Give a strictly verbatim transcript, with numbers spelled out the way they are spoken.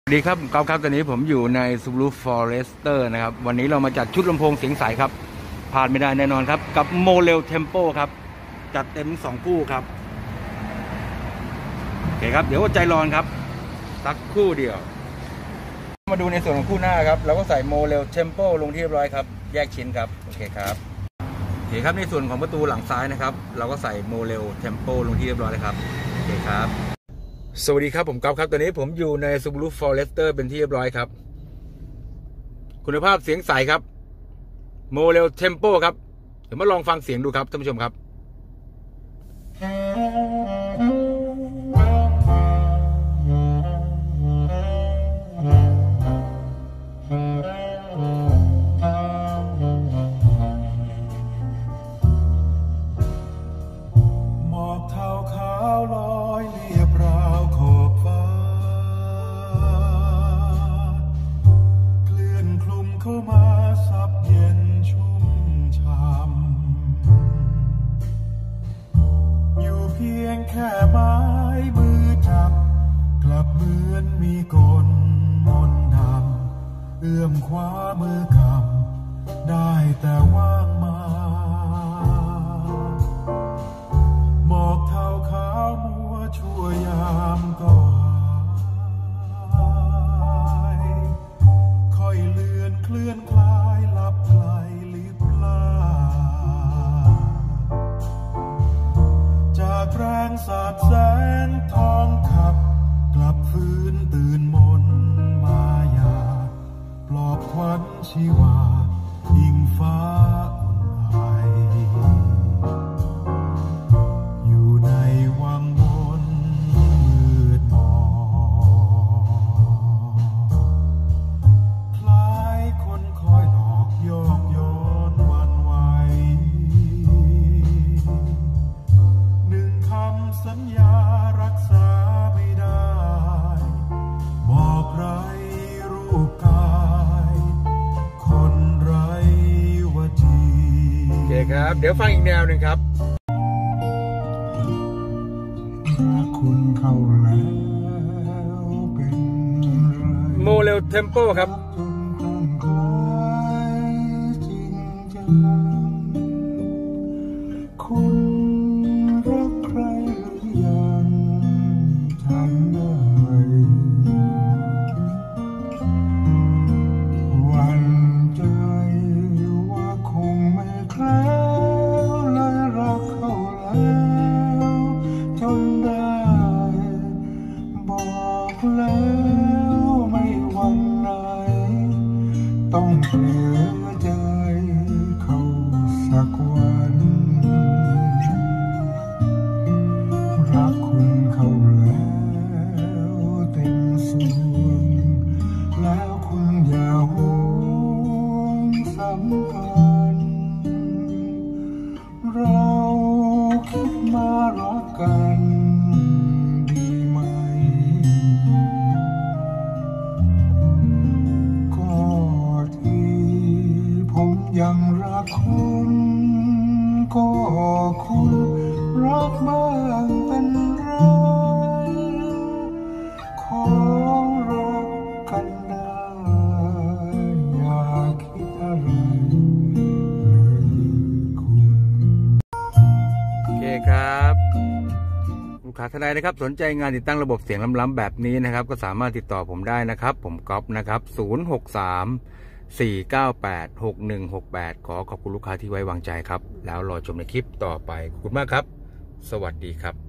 ดีครับก๊อฟครับตอนนี้ผมอยู่ใน Subaru Forester นะครับวันนี้เรามาจัดชุดลำโพงเสียงใสครับพลาดไม่ได้แน่นอนครับกับ Morel Tempo ครับจัดเต็มสองคู่ครับโอเคครับเดี๋ยวใจร้อนครับสักคู่เดียวมาดูในส่วนของคู่หน้าครับเราก็ใส่ Morel Tempo ลงที่เรียบร้อยครับแยกชิ้นครับโอเคครับโอเคครับในส่วนของประตูหลังซ้ายนะครับเราก็ใส่ Morel Tempo ลงที่เรียบร้อยเลยครับโอเคครับสวัสดีครับผมก๊อฟครับตอนนี้ผมอยู่ใน Subaru Forester เป็นที่เรียบร้อยครับคุณภาพเสียงใสครับ Morel Tempo ครับเดี๋ยวมาลองฟังเสียงดูครับท่านผู้ชมครับหมอกเทาขาวลอยเรียบราวขอบฟ้าเคลื่อนคลุมเข้ามาซับเย็นชุ่มช่ำอยู่เพียงแค่ไม้มือจับกลับเหมือนมีกลมนต์ดำเอื้อมคว้ามือกำได้แต่ว่างมาหมอกเทาขาวมัวชั่วยามก็หายค่อยเลือนเคลื่อนคลายลับไกลลิบลาจากแรงสาดแสงทองขับกลับฟื้นตื่นมนมายาปลอบควันชีวาอิงฟ้าอุ่นไออยู่ในวังวนมืดมองคล้ายคนคอยหลอกยอกย้อนวันไหวหนึ่งคำสัญญารักษาไม่ได้บอกไรรูปกายคนไรวจีโอเคครับเดี๋ยวฟังอีกแนวหนึ่งครับคุณเข้าแล้วเป็นไร Morel Tempo ครับจนคลั่งไคล้จริงจังคุณรักใครหรือยังจำได้หวั่นใจว่าคงไม่แคล้วเลยรักเขาแล้วจนได้บอกแล้วไม่วันไหนต้องเสียใจเขาสักวันรักคุณเขาแล้วเต็มส่วนแล้วคุณอย่าห่วงสัมพันธ์เราคิดมารักกันดีไหมก็ที่ผมยังรักคุณก็คุณรักบ้างเป็นไรของรักกันได้อย่าคิดอะไรเลยคุณโอเคครับลูกค้าท่านใดนะครับสนใจงานติดตั้งระบบเสียงล้ำๆแบบนี้นะครับก็สามารถติดต่อผมได้นะครับผมก๊อฟนะครับศูนย์ หก สาม สี่ เก้า แปด หก หนึ่ง หก แปดขอขอบคุณลูกค้าที่ไว้วางใจครับแล้วรอชมในคลิปต่อไปขอบคุณมากครับสวัสดีครับ